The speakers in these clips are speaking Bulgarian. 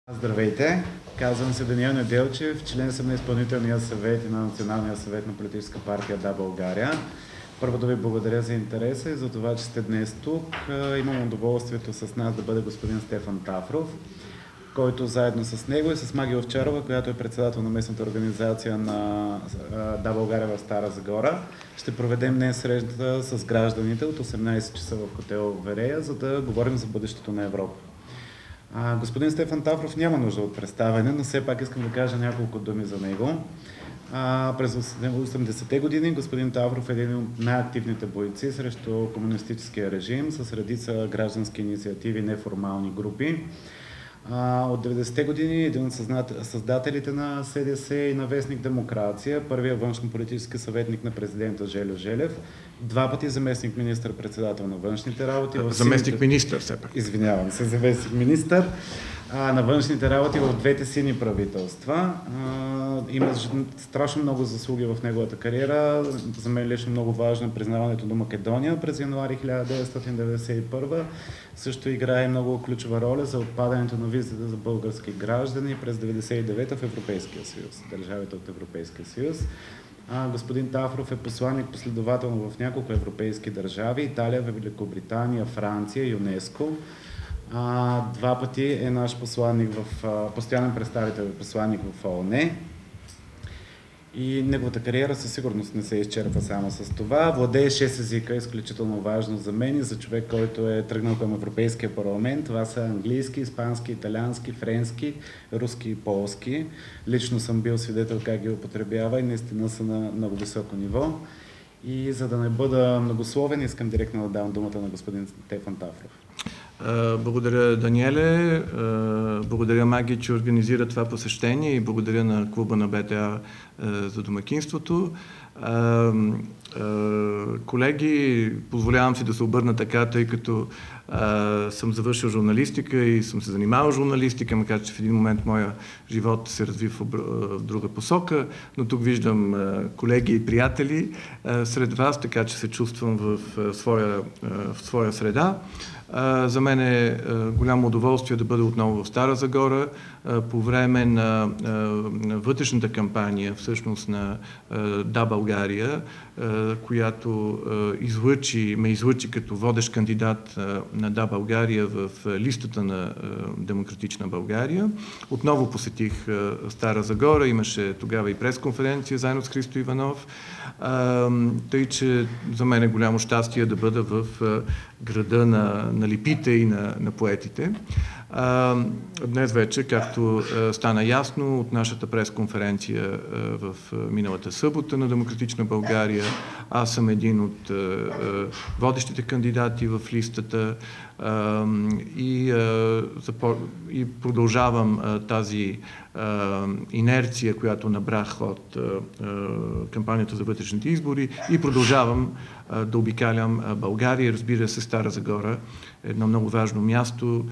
Здравейте! Казвам се Даниел Неделчев, член съм на изпълнителния съвет и на Националния съвет на политическа партия Да, България. Първо да ви благодаря за интереса и за това, че сте днес тук. Имам удоволствието с нас да бъде господин Стефан Тафров, който заедно с него и с Маги Овчарова, която е председател на местната организация на Да, България в Стара Загора, ще проведем днес срещата с гражданите от 18 часа в хотел Верея, за да говорим за бъдещето на Европа. Господин Стефан Тафров няма нужда от представяне, но все пак искам да кажа няколко думи за него. През 80-те години господин Тафров е един от най-активните бойци срещу комунистическия режим с редица граждански инициативи и неформални групи. От 90-те години един от създателите на СДС и на вестник Демокрация, първият външно-политически съветник на президента Жельо Желев, два пъти заместник министър-председател на външните работи. Заместник-министър, все пак. Извинявам се, заместник-министър на външните работи в двете сини правителства. Има страшно много заслуги в неговата кариера. За мен лично много важно е признаването на Македония през януари 1991. Също играе много ключова роля за отпадането на визите за български граждани през 1999 в Европейския съюз, държавите от Европейския съюз. Господин Тафров е посланник последователно в няколко европейски държави: Италия, Великобритания, Франция, ЮНЕСКО. Два пъти е наш посланник постоянен представител и посланник в ООН. И неговата кариера със сигурност не се изчерпва само с това. Владее 6 езика, изключително важно за мен и за човек, който е тръгнал към Европейския парламент. Това са английски, испански, италиански, френски, руски и полски. Лично съм бил свидетел как ги употребява и наистина са на много високо ниво. И за да не бъда многословен, искам директно да дам думата на господин Стефан Тафров. Благодаря, Даниеле. Благодаря, Маги, че организира това посещение и благодаря на клуба на БТА за домакинството. Колеги, позволявам си да се обърна така, тъй като съм завършил журналистика и съм се занимавал с журналистика, макар че в един момент моя живот се разви в друга посока, но тук виждам колеги и приятели сред вас, така че се чувствам в своя среда. За мен е голямо удоволствие да бъда отново в Стара Загора по време на вътрешната кампания, всъщност на Да, България, която ме излъчи като водещ кандидат на Да, България в листата на Демократична България. Отново посетих Стара Загора, имаше тогава и пресконференция заедно с Христо Иванов, тъй че за мен е голямо щастие да бъда в града на липите и на поетите. Днес вече, както стана ясно от нашата пресконференция в миналата събота на Демократична България, аз съм един от водещите кандидати в листата и продължавам тази инерция, която набрах от кампанията за вътрешните избори, и продължавам да обикалям България. Разбира се, Стара Загора е едно много важно място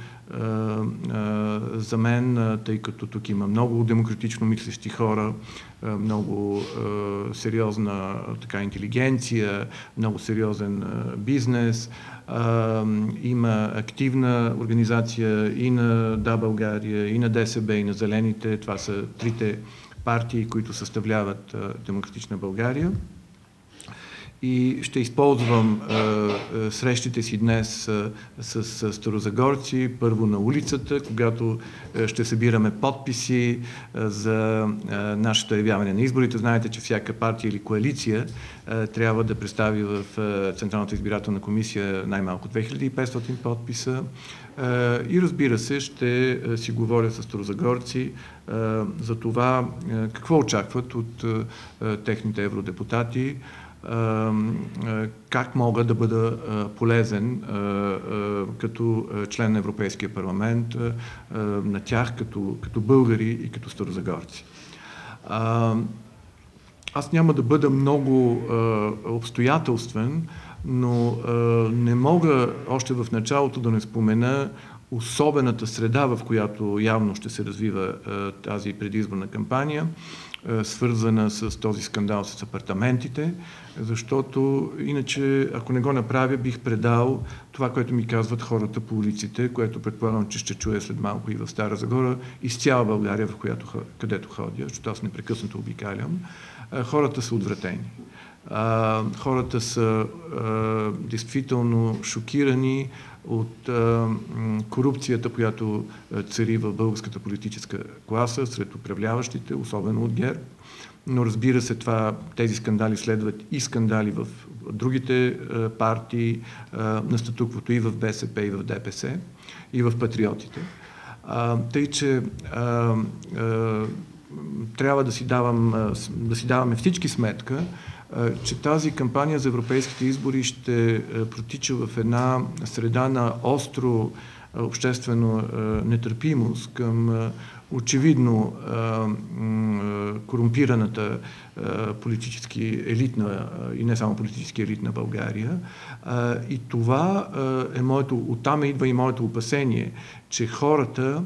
за мен, тъй като тук има много демократично мислещи хора, много сериозна интелигенция, много сериозен бизнес. Има активна организация и на Да, България, и на ДСБ, и на Зелените. Това са трите партии, които съставляват Демократична България. И ще използвам срещите си днес с старозагорци, първо на улицата, когато ще събираме подписи за нашето явяване на изборите. Знаете, че всяка партия или коалиция трябва да представи в Централната избирателна комисия най-малко 2500 подписа. И разбира се, ще си говоря с старозагорци за това какво очакват от техните евродепутати, как мога да бъда полезен като член на Европейския парламент на тях, като българи и като старозагорци. Аз няма да бъда много обстоятелствен, но не мога още в началото да не спомена особената среда, в която явно ще се развива тази предизборна кампания, свързана с този скандал с апартаментите, защото иначе, ако не го направя, бих предал това, което ми казват хората по улиците, което предполагам, че ще чуя след малко и в Стара Загора, из цяла България, където ходя, защото аз непрекъснато обикалям. Хората са отвратени. Хората са действително шокирани от корупцията, която цари в българската политическа класа, сред управляващите, особено от ГЕРБ. Но разбира се, тези скандали следват и скандали в другите партии на статуквото, и в БСП, и в ДПС, и в Патриотите. Тъй, че трябва да си даваме всички сметка, че тази кампания за европейските избори ще протича в една среда на остро обществено нетърпимост към очевидно корумпираната политически елитна и не само политически елит на България. И това оттам идва и моето опасение, че хората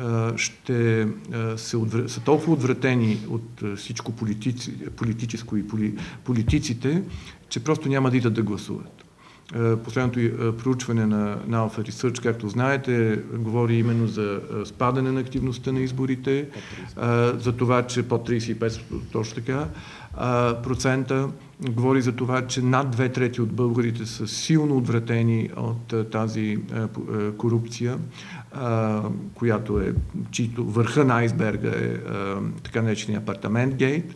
са толкова отвратени от всичко политическо и политиците, че просто няма да идат да гласуват. Последното проучване на Alpha Research, както знаете, говори именно за спадане на активността на изборите, за това, че под 35% точно така процента, говори за това, че над 2/3 от българите са силно отвратени от тази корупция, която чието върха на айсберга е така наречения апартамент гейт.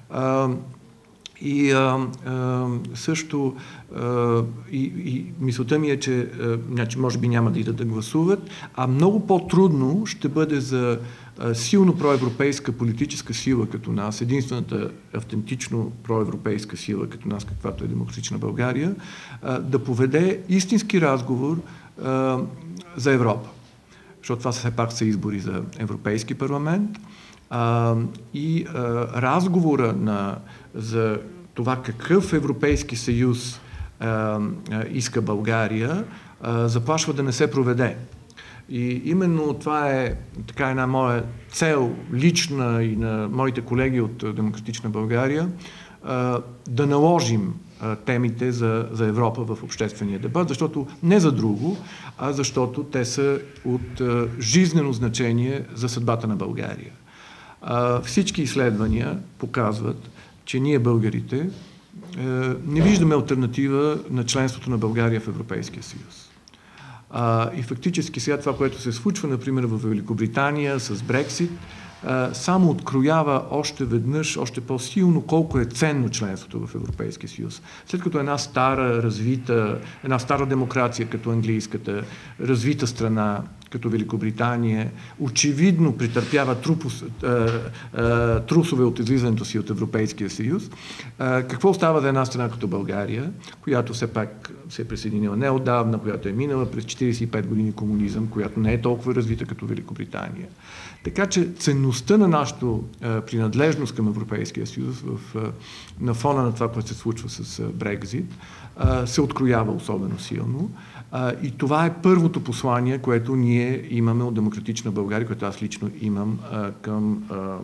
И също мисълта ми е, че може би няма да идат да гласуват, а много по-трудно ще бъде за силно проевропейска политическа сила като нас, единствената автентично проевропейска сила като нас, каквато е Демократична България, да поведе истински разговор за Европа. Защото това все пак са избори за Европейски парламент. И разговора за това какъв Европейски съюз иска България, заплашва да не се проведе. И именно това е така една моя цел, лична и на моите колеги от Демократична България, да наложим темите за Европа в обществения дебат, защото не за друго, а защото те са от жизнено значение за съдбата на България. Всички изследвания показват, че ние българите не виждаме алтернатива на членството на България в Европейския съюз. И фактически сега това, което се случва, например, в Великобритания с Брексит, само откроява още веднъж, още по-силно колко е ценно членството в Европейския съюз. След като една стара демокрация, като английската, развита страна, като Великобритания, очевидно претърпява трусове от излизането си от Европейския съюз. Какво става за една страна като България, която все пак се е присъединила неотдавна, която е минала през 45 години комунизъм, която не е толкова развита като Великобритания. Така че ценността на нашата принадлежност към Европейския съюз на фона на това, което се случва с Брекзит, се откроява особено силно. И това е първото послание, което ние имаме от Демократична България, което аз лично имам към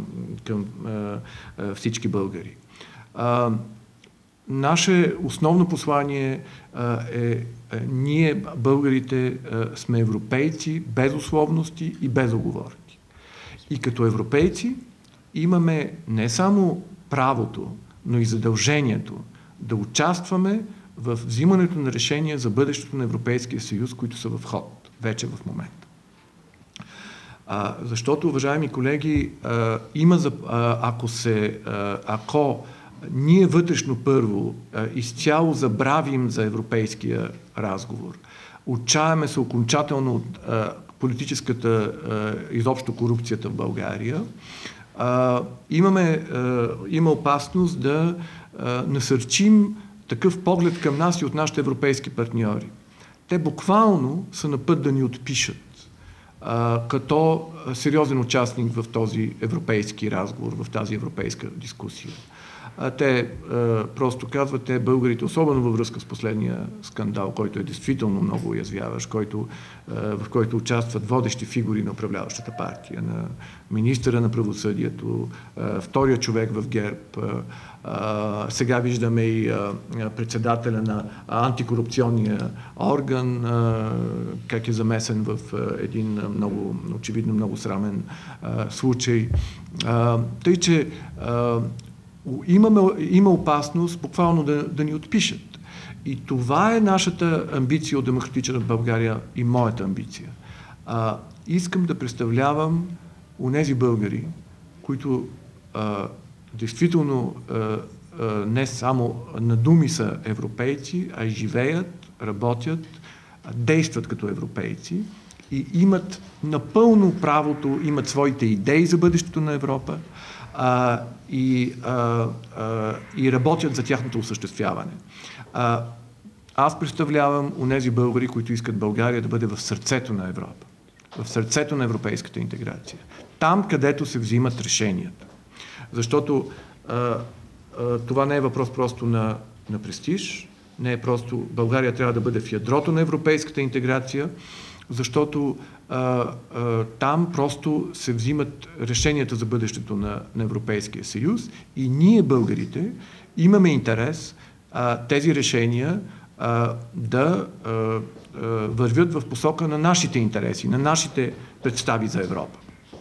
всички българи. Наше основно послание е ние, българите, сме европейци без условности и без уговорки. И като европейци имаме не само правото, но и задължението да участваме в взимането на решения за бъдещето на Европейския съюз, които са в ход вече в момента. Защото, уважаеми колеги, ако ние вътрешно първо изцяло забравим за европейския разговор, отчаяме се окончателно от политическата, изобщо корупцията в България, има опасност да насърчим такъв поглед към нас и от нашите европейски партньори. Те буквално са на път да ни отпишат, като сериозен участник в този европейски разговор, в тази европейска дискусия. Те просто казват, българите, особено във връзка с последния скандал, който е действително много уязвяващ, в който участват водещи фигури на управляващата партия, на министъра на правосъдието, втория човек в ГЕРБ, сега виждаме и председателя на антикорупционния орган, как е замесен в един очевидно много срамен случай. Тъй, че има опасност буквално да ни отпишат. И това е нашата амбиция от Демократична България и моята амбиция. Искам да представлявам онези българи, които действително не само на думи са европейци, а и живеят, работят, действат като европейци и имат напълно правото, имат своите идеи за бъдещето на Европа, и работят за тяхното осъществяване. Аз представлявам онези българи, които искат България да бъде в сърцето на Европа, в сърцето на европейската интеграция. Там, където се взимат решенията. Защото това не е въпрос просто на престиж, не е просто България трябва да бъде в ядрото на европейската интеграция, защото там просто се взимат решенията за бъдещето на Европейския съюз и ние, българите, имаме интерес тези решения да вървят в посока на нашите интереси, на нашите представи за Европа.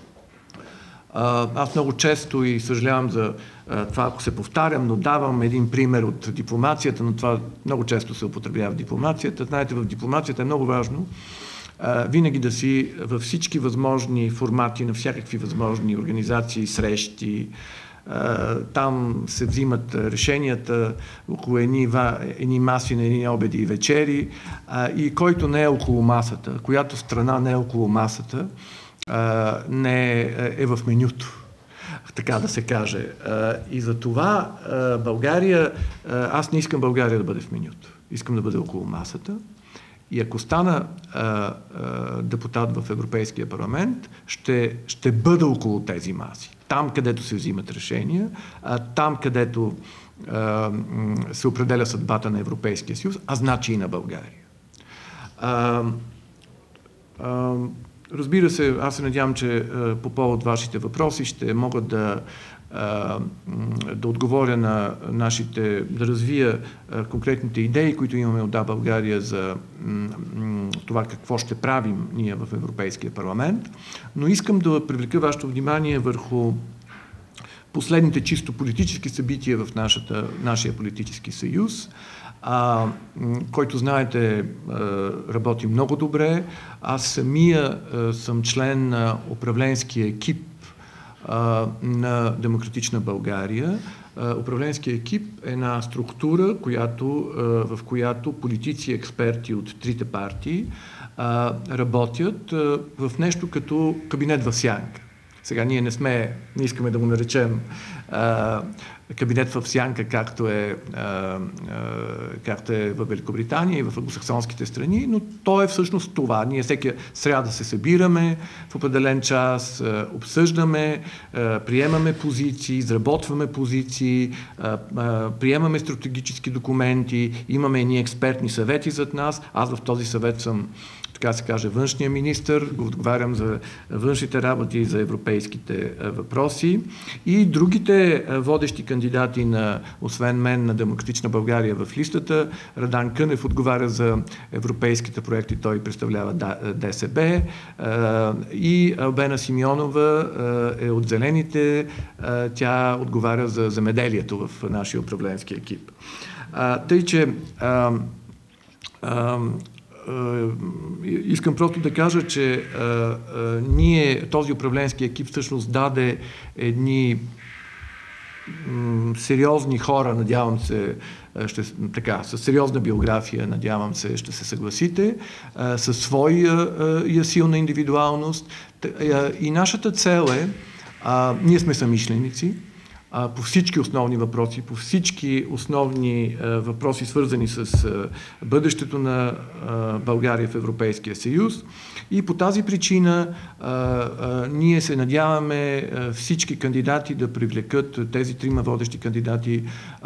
Аз много често и съжалявам за това, ако се повтарям, но давам един пример от дипломацията, но това много често се употребява в дипломацията. Знаете, в дипломацията е много важно винаги да си във всички възможни формати, на всякакви възможни организации, срещи, там се взимат решенията около едни маси на едни обеди и вечери, и който не е около масата, която страна не е около масата, не е в менюто, така да се каже. И за това България, аз не искам България да бъде в менюто, искам да бъде около масата. И ако стана депутат в Европейския парламент, ще бъда около тези маси. Там, където се взимат решения, там, където се определя съдбата на Европейския съюз, а значи и на България. Разбира се, аз се надявам, че по повод вашите въпроси ще мога да отговоря на да развия конкретните идеи, които имаме от Да, България за това какво ще правим ние в Европейския парламент. Но искам да привлека вашето внимание върху последните чисто политически събития в нашия политически съюз, който, знаете, работи много добре. Аз самия съм член на управленския екип на Демократична България. Управленския екип е една структура, в която политици и експерти от трите партии работят в нещо като кабинет в сянка. Сега ние не искаме да го наречем кабинет в сянка, както е в Великобритания и в англосаксонските страни, но то е всъщност това. Ние всеки сряда се събираме в определен час, обсъждаме, приемаме позиции, изработваме позиции, приемаме стратегически документи, имаме едни експертни съвети зад нас. Аз в този съвет съм, така се каже, външния министър, го отговарям за външните работи и за европейските въпроси. И другите водещи кандидати освен мен, на Демократична България в листата, Радан Кънев отговаря за европейските проекти, той представлява ДСБ, и Албена Симеонова е от Зелените, тя отговаря за земеделието в нашия управленски екип. Тъй, че искам просто да кажа, че този управленски екип всъщност даде едни сериозни хора, надявам се, със сериозна биография, надявам се, ще се съгласите, със своя силна индивидуалност. И нашата цел е, ние сме съмишленици, по всички основни въпроси, по всички основни въпроси, свързани с бъдещето на България в Европейския съюз. И по тази причина ние се надяваме всички кандидати да привлекат, тези трима водещи кандидати,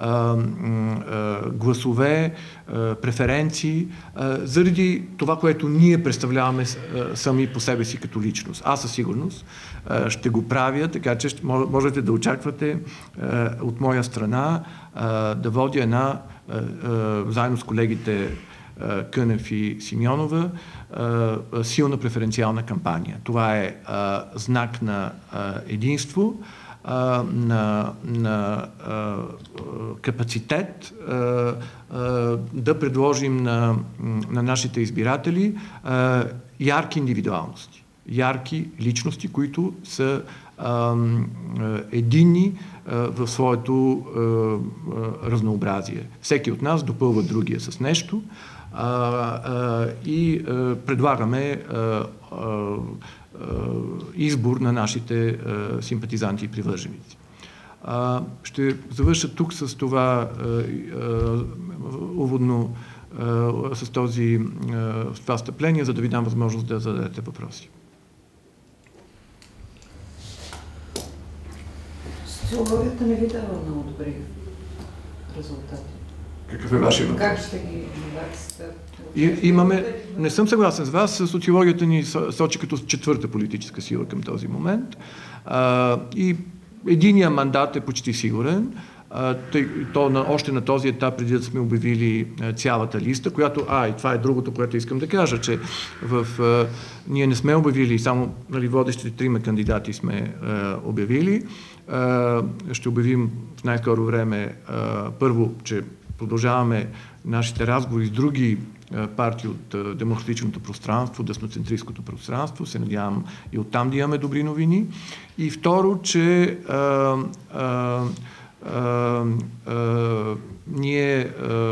гласове, преференции, заради това, което ние представляваме сами по себе си като личност. Аз със сигурност ще го правя, така че можете да очаквате от моя страна да водя една, заедно с колегите Кънев и Симеонова, силна преференциална кампания. Това е знак на единство, на капацитет да предложим на нашите избиратели ярки индивидуалности, ярки личности, които са единни в своето разнообразие. Всеки от нас допълва другия с нещо и предлагаме избор на нашите симпатизанти и привърженици. Ще завърша тук с това уводно, с това встъпление, за да ви дам възможност да зададете въпроси. Социологията не ви дава много добри резултати. Какъв е вашия въпрос? Как ще ги наваксате? Не съм съгласен с вас, социологията ни сочи като четвърта политическа сила към този момент. И единия мандат е почти сигурен. Още на този етап, преди да сме обявили цялата листа, която, и това е другото, което искам да кажа, че ние не сме обявили, само водещите трима кандидати сме обявили. Ще обявим в най-скоро време първо, че продължаваме нашите разговори с други партии от демократичното пространство, десноцентристското пространство. Се надявам и оттам да имаме добри новини. И второ, че ние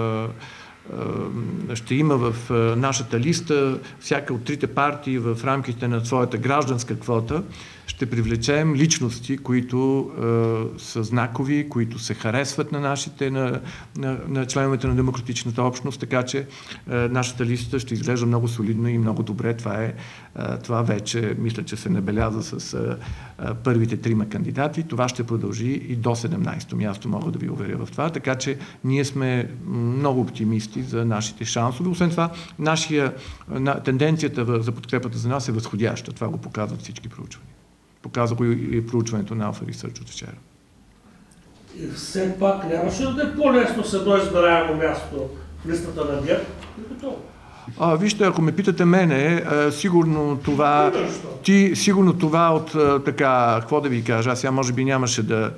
ще има в нашата листа всяка от трите партии в рамките на своята гражданска квота ще привлечем личности, които са знакови, които се харесват на членовете на демократичната общност, така че нашата листа ще изглежда много солидно и много добре. Това вече мисля, че се набеляза с първите трима кандидати. Това ще продължи и до 17-то място, мога да ви уверя в това. Така че ние сме много оптимисти за нашите шансове. Освен това, тенденцията за подкрепата за нас е възходяща. Това го показват всички проучвания. Показва го и проучването на Alpha Research от вчера. И все пак нямаше да е по-лесно с едно избираемо място в листата на ГЕРБ? Вижте, ако ме питате мене, сигурно това от така, какво да ви кажа, аз сега може би нямаше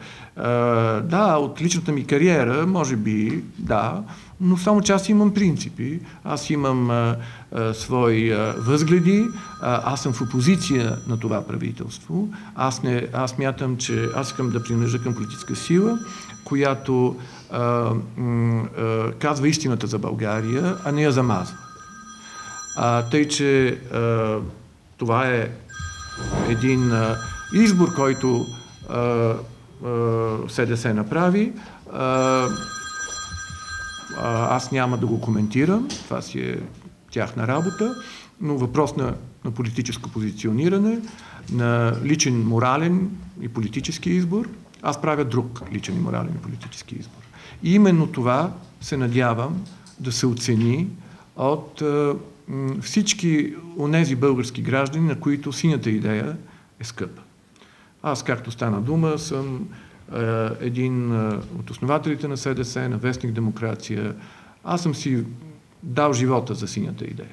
от личната ми кариера, може би, да, но само че аз имам принципи, аз имам свои възгледи, аз съм в опозиция на това правителство, аз мятам, че аз искам да принадлежа към политическа сила, която казва истината за България, а не я замазва. Тъй, че това е един избор, който СДС направи. Аз няма да го коментирам, това си е тяхна работа, но въпрос на политическо позициониране, на личен морален и политически избор. Аз правя друг личен и морален и политически избор. И именно това се надявам да се оцени от всички онези български граждани, на които синята идея е скъпа. Аз, както стана дума, съм един от основателите на СДС, на Вестник Демокрация. Аз съм си дал живота за синята идея.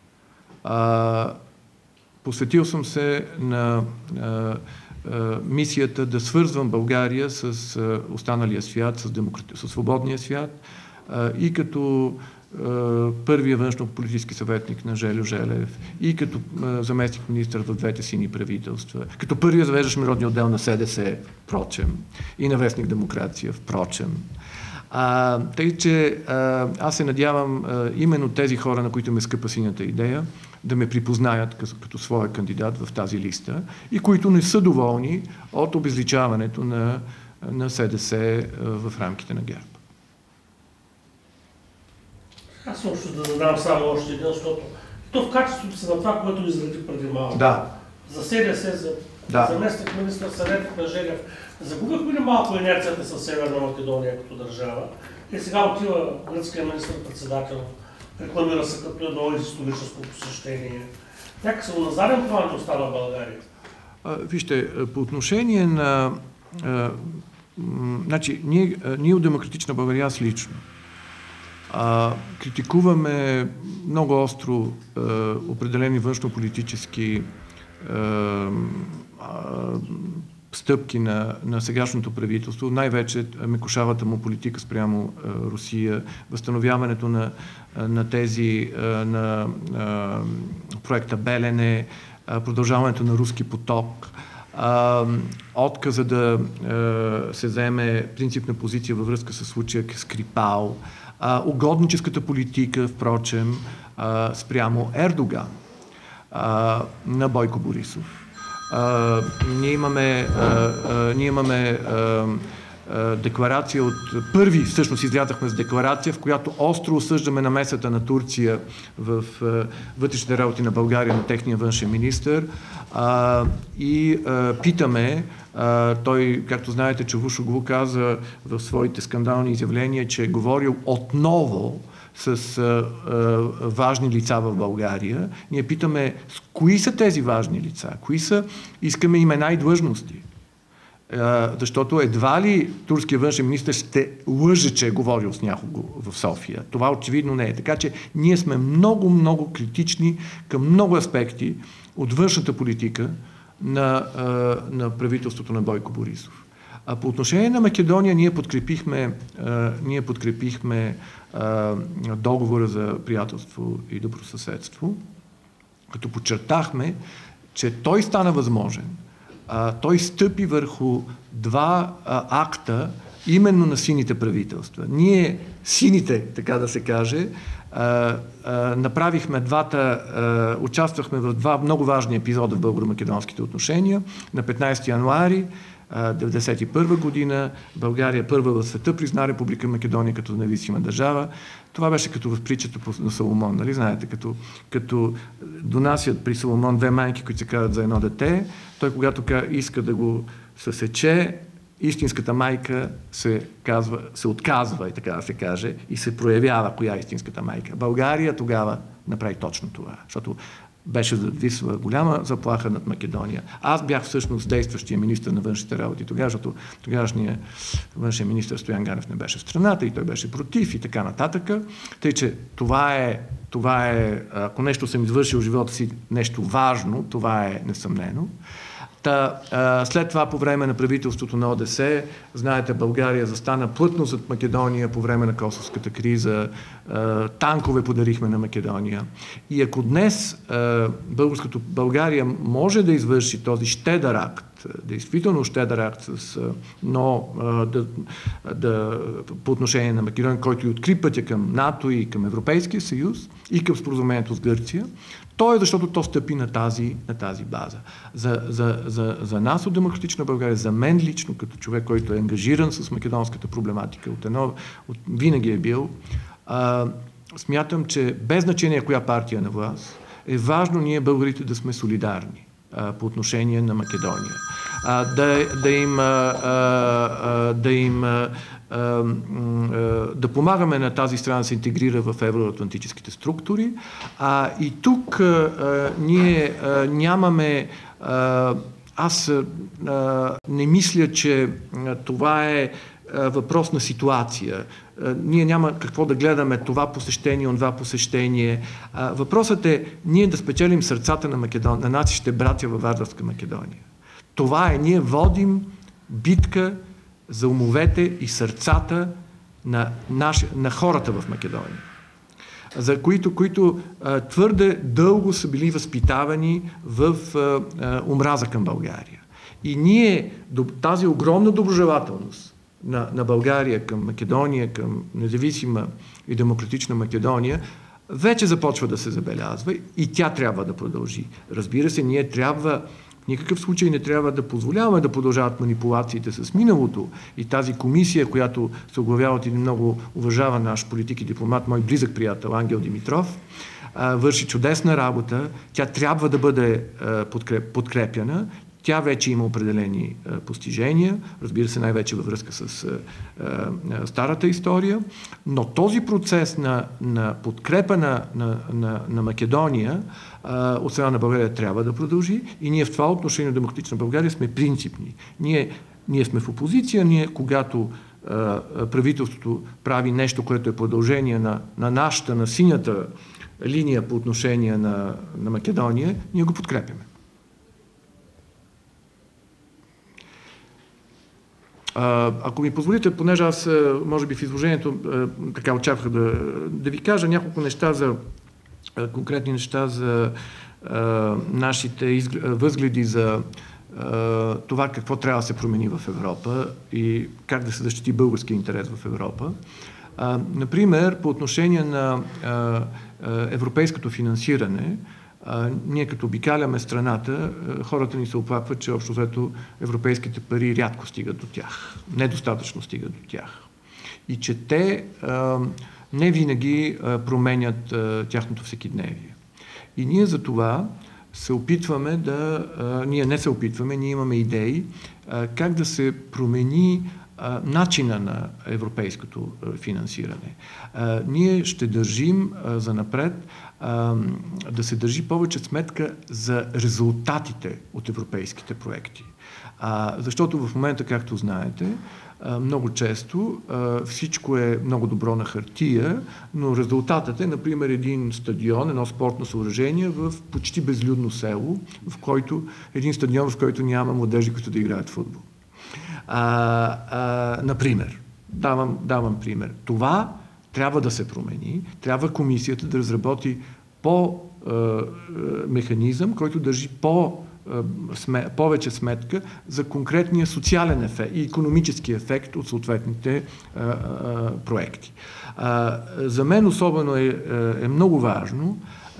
Посветил съм се на мисията да свързвам България с останалия свят, с свободния свят и като първия външно-политически съветник на Жельо Желев и като заместник министър в двете сини правителства, като първия завеждащ международния отдел на СДС, впрочем, и на Вестник Демокрация, впрочем. Тъй, че аз се надявам именно тези хора, на които ме скъпа синята идея, да ме припознаят като своя кандидат в тази листа и които не са доволни от обезличаването на на СДС в рамките на ГЕРБ. Аз също да задам само още един, защото то в качеството си на това, което изради преди малко. Да. За СДС, за заместник министър съветник на Желев, загубихме ли малко инерцията със Северна Македония като държава? И сега отива гръцкия министър-председател, рекламира се като едно историческо посещение. Някак се на заден план да остава България. Вижте, по отношение на... Значи, ние от Демократична България, аз лично, критикуваме много остро определени външнополитически стъпки на сегашното правителство, най-вече мекушавата му политика спрямо Русия, възстановяването на тези на проекта Белене, продължаването на Руски поток, отказа да се вземе принципна позиция във връзка с случая Скрипал, угодническата политика, впрочем, спрямо Ердоган на Бойко Борисов. Ние имаме декларация от първи, всъщност излязахме с декларация, в която остро осъждаме намесата на Турция в вътрешните работи на България, на техния външен министър и питаме, той, както знаете, Чавушоглу каза в своите скандални изявления, че е говорил отново с важни лица в България. Ние питаме, кои са тези важни лица? Кои са? Искаме имена и длъжности. Защото едва ли турския външен министър ще лъже, че е говорил с някого в София. Това очевидно не е. Така че ние сме много критични към много аспекти от външната политика на правителството на Бойко Борисов. А по отношение на Македония ние подкрепихме договора за приятелство и добросъседство, като подчертахме, че той стана възможен. Той стъпи върху два акта именно на сините правителства. Ние, сините, така да се каже, направихме участвахме в два много важни епизода в българо-македонските отношения. На 15 януари 1991 година България първа в света призна Република Македония като независима държава. Това беше като в притчата на Соломон, нали знаете, като донасят при Соломон две майки, които се казват за едно дете. Той, когато иска да го съсече, истинската майка се отказва, и така да се каже, и се проявява коя е истинската майка. България тогава направи точно това, защото беше зависла голяма заплаха над Македония. Аз бях всъщност действащия министър на външните работи тогава, защото тогавашният външен министър Стоян Ганев не беше в страната и той беше против и така нататък. Тъй, че това е, ако нещо съм извършил в живота си, нещо важно, това е несъмнено. След това, по време на правителството на ОДС, знаете, България застана плътно зад Македония по време на косовската криза, танкове подарихме на Македония. И ако днес България може да извърши този щедър акт, действително щедър акт, по отношение на Македония, който и откри пътя към НАТО и към Европейския съюз и към споразумението с Гърция, то е защото то стъпи на тази база. За нас от Демократична България, за мен лично, като човек, който е ангажиран с македонската проблематика, винаги е бил, смятам, че без значение коя партия е на власт, е важно ние българите да сме солидарни по отношение на Македония. Да помагаме на тази страна да се интегрира в евроатлантическите структури. И тук ние нямаме... Аз не мисля, че това е въпрос на ситуация. Ние няма какво да гледаме това посещение, онова посещение. Въпросът е ние да спечелим сърцата на нашите братя във Вардарска Македония. Това е, ние водим битка за умовете и сърцата на хората в Македония, за които твърде дълго са били възпитавани в омраза към България. И ние, тази огромна доброжелателност на България към Македония, към независима и демократична Македония, вече започва да се забелязва и тя трябва да продължи. Разбира се, ние трябва В никакъв случай не трябва да позволяваме да продължават манипулациите с миналото и тази комисия, която се оглавява от един много уважаван наш политик и дипломат, мой близък приятел Ангел Димитров, върши чудесна работа. Тя трябва да бъде подкрепяна. Тя вече има определени постижения, разбира се, най-вече във връзка с старата история, но този процес на подкрепа на Македония от страна на България трябва да продължи и ние в това отношение на Демократична България сме принципни. Ние сме в опозиция, когато правителството прави нещо, което е продължение на нашата, на синята линия по отношение на Македония, ние го подкрепяме. Ако ми позволите, понеже аз, може би в изложението така очаквах да ви кажа няколко неща конкретни неща за нашите възгледи за това какво трябва да се промени в Европа и как да се защити българския интерес в Европа. Например, по отношение на европейското финансиране, ние като обикаляме страната, хората ни се оплакват, че общо взето европейските пари рядко стигат до тях, недостатъчно стигат до тях. И че те не винаги променят тяхното всекидневие. И ние за това се опитваме ние имаме идеи как да се промени начина на европейското финансиране. Ние ще държим занапред да се държи повече сметка за резултатите от европейските проекти. Защото в момента, както знаете, много често всичко е много добро на хартия, но резултатът е, например, един стадион, едно спортно съоръжение в почти безлюдно село, един стадион, в който няма младежи, които да играят футбол. Например, давам пример. Това трябва да се промени, трябва комисията да разработи механизъм, който държи повече сметка за конкретния социален ефект и икономически ефект от съответните проекти. За мен особено е много важно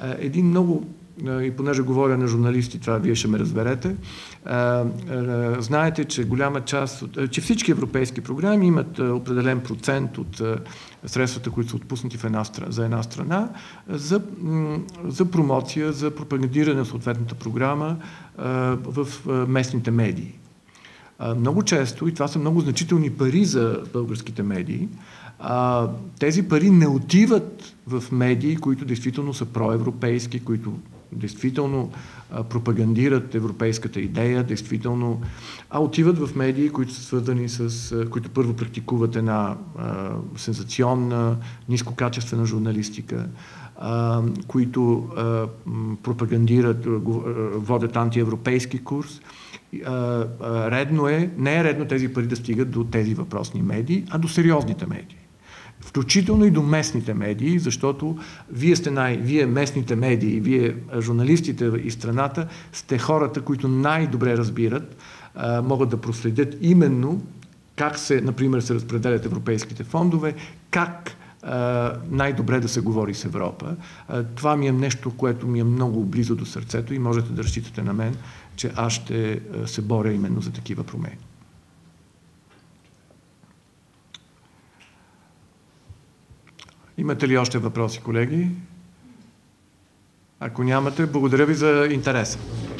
и понеже говоря на журналисти, това вие ще ме разберете, знаете, че голяма част че всички европейски програми имат определен процент от средствата, които са отпуснати за една страна, за промоция, за пропагандиране на съответната програма в местните медии. Много често, и това са много значителни пари за българските медии, тези пари не отиват в медии, които действително са проевропейски, които действително пропагандират европейската идея, отиват в медии, които са свързани които първо практикуват една сензационна, нискокачествена журналистика, които пропагандират, водят антиевропейски курс. Не е редно тези пари да стигат до тези въпросни медии, а до сериозните медии. Включително и до местните медии, защото вие местните медии, вие журналистите и страната сте хората, които най-добре разбират, могат да проследят именно как например, се разпределят европейските фондове, как най-добре да се говори с Европа. Това ми е нещо, което ми е много близо до сърцето и можете да разчитате на мен, че аз ще се боря именно за такива промени. Имате ли още въпроси, колеги? Ако нямате, благодаря ви за интереса.